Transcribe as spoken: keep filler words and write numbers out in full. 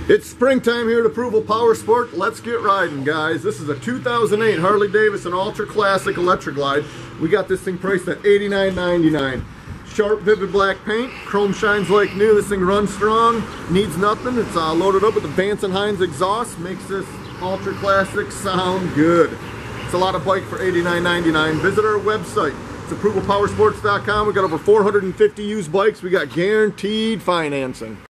It's springtime here at Approval Power Sport. Let's get riding, guys. This is a two thousand eight Harley Davidson Ultra Classic Electric Glide. We got this thing priced at eighty-nine ninety-nine. Sharp, vivid black paint. Chrome shines like new. This thing runs strong. Needs nothing. It's uh, loaded up with the Vance and Hines exhaust. Makes this Ultra Classic sound good. It's a lot of bike for eighty-nine ninety-nine. Visit our website. It's approval power sports dot com. We got over four hundred fifty used bikes. We got guaranteed financing.